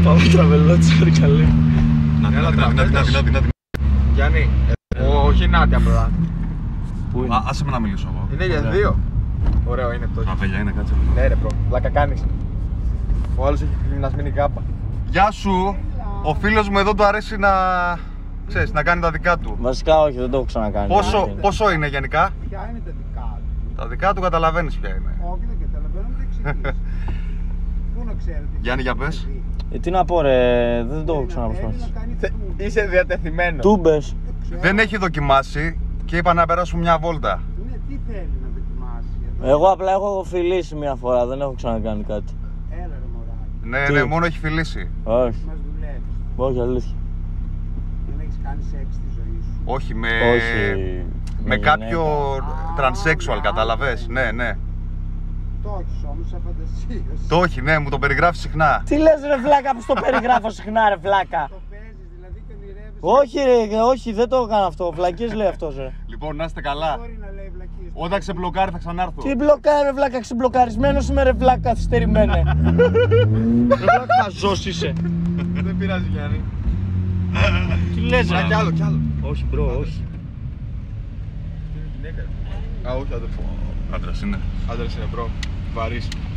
Πάμε τραβελότσι, Χαρικαλή. Να. Γιάννη, όχι Νάτι απλά. Πού είναι? Άσε με να μιλήσω εγώ. Είναι για δύο. Ωραίο είναι αυτό. Τραβέλια είναι, κάτσε. Ναι ρε μπρο, πλάκα κάνεις. Ο άλλος έχει γυμνασμένη κάπα. Γεια σου! Ο φίλος μου εδώ του αρέσει να... ξέρεις, να κάνει τα δικά του. Βασικά όχι, δεν το έχω ξανακάνει. Πόσο είναι γενικά? Ποια είναι τα δικά του? Τα δικά του καταλαβαίνεις ποια είναι. Όχι, δεν καταλαβαίνω, δεν εξηγείς. Πού να ξέρετε? Γιάννη, για πες. Τι να πω ρε, δεν το έχω ξαναπροσπαθήσει. Είσαι διατεθειμένο. Τούμπες. Δεν έχει δοκιμάσει και είπα να περάσουμε μια βόλτα. Ναι, τι θέλει να δοκιμάσει εδώ? Εγώ απλά έχω φιλήσει μια φορά, δεν έχω ξανακάνει κάτι. Έλα ρε μωράκι, Ναι, μόνο έχει φιλήσει. Όχι, μας δουλεύεις. όχι αλήθεια. Δεν έχεις κάνει σεξ στη ζωή σου. Όχι, Όχι. με κάποιο transsexual, Α, καταλαβες. Ναι. Το έχεις όμως σαν φαντασία σου. Το όχι, ναι, μου το περιγράφει συχνά. Τι λες ρε βλάκα που στο περιγράφω συχνά ρε βλάκα. Το παίζεις δηλαδή και ονειρεύεσαι. Όχι ρε, όχι δεν το έκανα αυτό, βλακίες λέει αυτός ρε. Λοιπόν, να είστε καλά. Μπορεί να λέει βλακίες. Όταν ξεμπλοκάρει θα ξανάρθω. Τι μπλοκάρει ρε βλάκα, ξεμπλοκαρισμένος είμαι ρε βλάκα, καθυστερημένε. Ρε βλάκα χαζός είσαι. Δεν πειράζει Γιάννη. Τι λες ρε. Κι άλλο. Όχι μπρο, όχι. Α, όχι αδερφό. Άντρας είναι. Άντρας είναι μπρο. Βαρύς.